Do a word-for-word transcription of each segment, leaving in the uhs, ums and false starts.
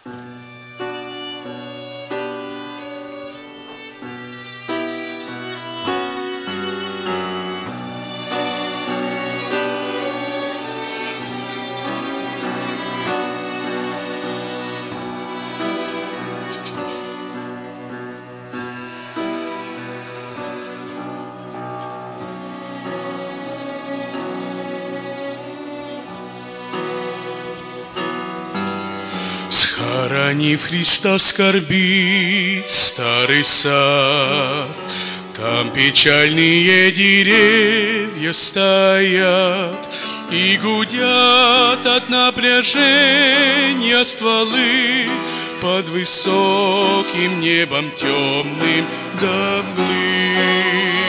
Схоронив Христа, скорбит старый сад, там печальные деревья стоят и гудят от напряжения стволы под высоким небом темным до мглы.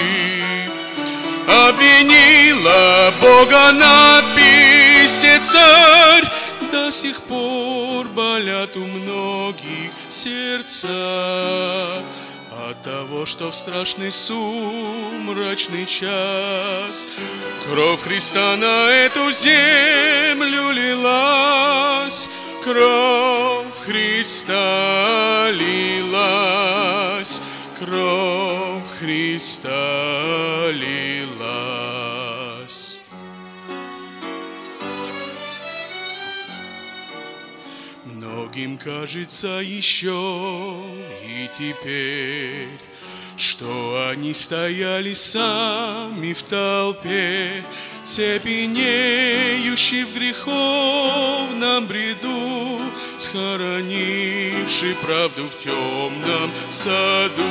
Обвинила Бога надпись «Царь», до сих пор болят у многих сердца от того, что в страшный сумрачный час кровь Христа на эту землю лилась, кровь Христа лилась, кровь Христа лилась. Многим кажется еще и теперь, что они стояли сами в толпе, цепенеющие в греховном бреду, схоронивший правду в темном саду.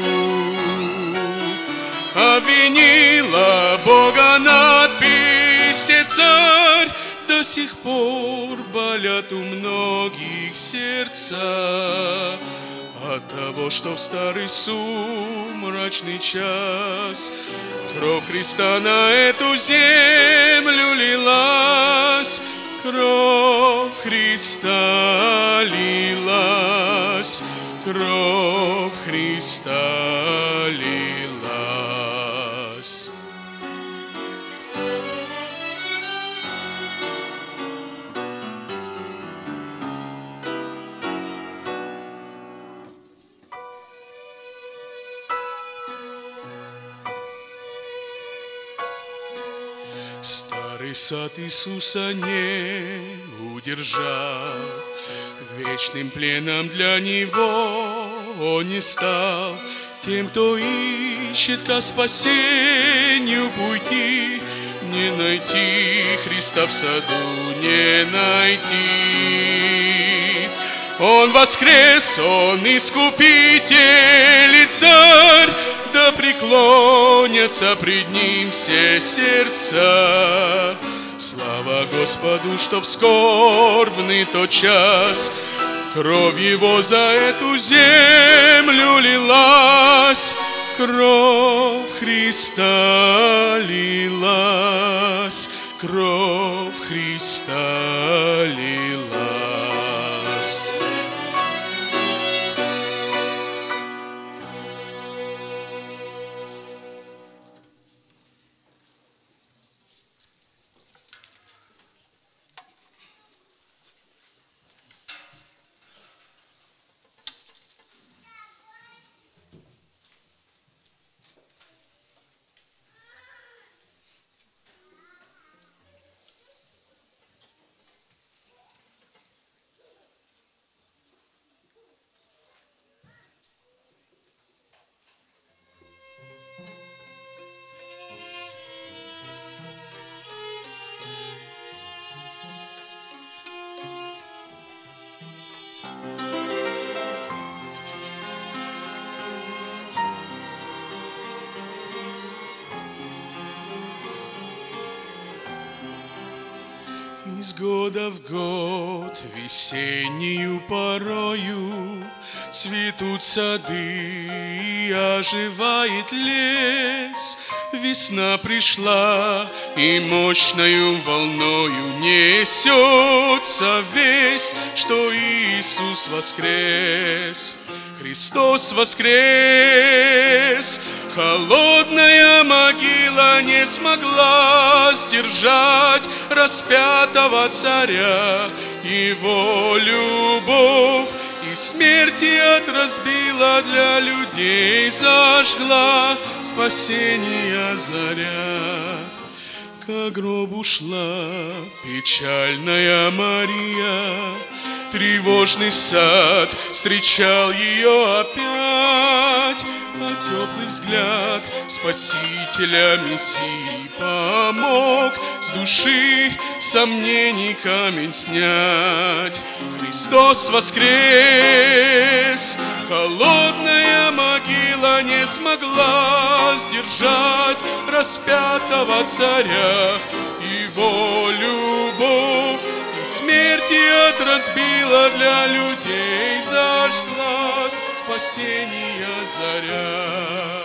Обвинила Бога надпись «Царь», до сих пор болят у многих сердца от того, что в старый сумрачный час кровь Христа на эту землю лилась, кровь Христа лилась, кровь Христа лилась. Старый сад Иисуса не удержал, вечным пленом для Него Он не стал. Тем, кто ищет ко спасению пути, не найти Христа в саду, не найти. Он воскрес, Он искупитель и царь, да преклонятся пред Ним все сердца. Слава Господу, что в скорбный тот час кровь Его за эту землю лилась, кровь Христа лилась, кровь Христа лилась. Из года в год весеннюю порою цветут сады и оживает лес. Весна пришла и мощною волною несется весть, что Иисус воскрес. Христос воскрес! Холодная могила не смогла сдержать распятого царя. Его любовь и смерти от разбила, для людей зажгла спасения заря. Ко гробу шла печальная Мария, тревожный сад встречал ее опять, а теплый взгляд Спасителя Мессии помог с души сомнений камень снять. Христос воскрес! Холодная могила не смогла сдержать распятого царя. Его любовь и смерти от разбила, для людей зажглась спасения заря.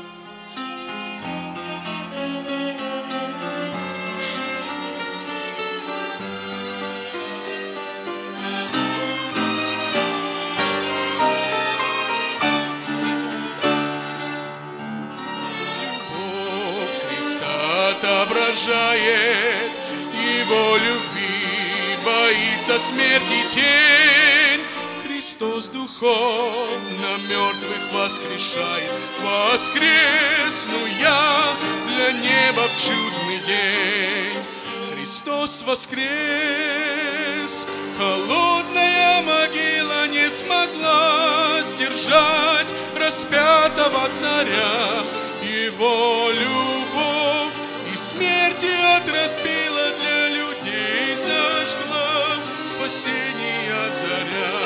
Отображает его любви, боится смерти тень. Христос духовно мертвых воскрешает. Воскресну я для неба в чудный день. Христос воскрес! Холодная могила не смогла сдержать распятого царя. Его любовь и смерти от разбила, для людей зажгла спасения заря.